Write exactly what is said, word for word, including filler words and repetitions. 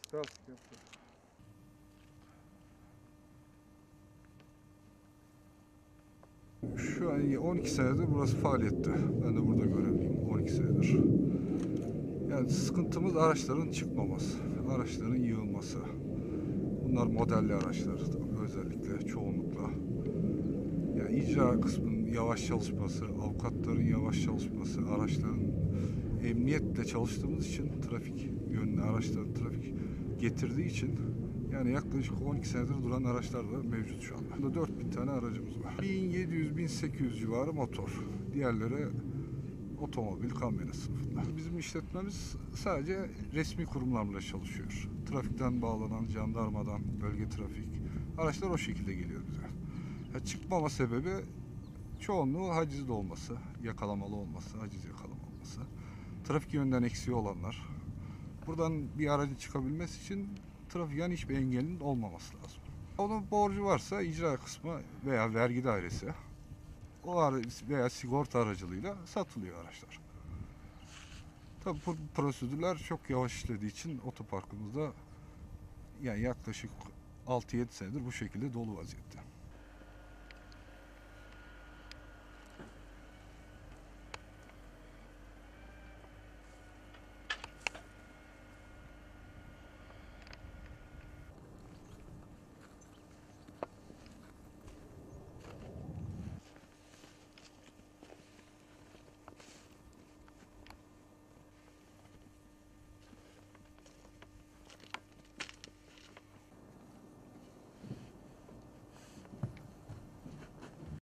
Lastik yaptı. Şu an on iki senedir burası faaliyette. Ben de burada görevliyim on iki senedir. Yani sıkıntımız araçların çıkmaması, araçların yığılması. Bunlar modelli araçlar özellikle, çoğunlukla. Yani icra kısmının yavaş çalışması, avukatların yavaş çalışması, araçların emniyetle çalıştığımız için trafik yönlü araçların trafik getirdiği için yani yaklaşık on iki senedir duran araçlar da mevcut şu anda. dört bin tane aracımız var. bin yedi yüz bin sekiz yüz civarı motor. Diğerleri otomobil, kamyonet sınıfında. Bizim işletmemiz sadece resmi kurumlarla çalışıyor. Trafikten bağlanan, jandarmadan, bölge trafik araçlar o şekilde geliyor bize. Ya çıkmama sebebi çoğunluğu hacizli olması, yakalamalı olması, haciz yakalama olması. Trafik yönden eksiği olanlar. Buradan bir aracın çıkabilmesi için trafiğin hiçbir engelinin olmaması lazım. Onun borcu varsa icra kısmı veya vergi dairesi o veya sigorta aracılığıyla satılıyor araçlar. Tabii bu prosedürler çok yavaş işlediği için otoparkımızda yani yaklaşık altı yedi senedir bu şekilde dolu vaziyette.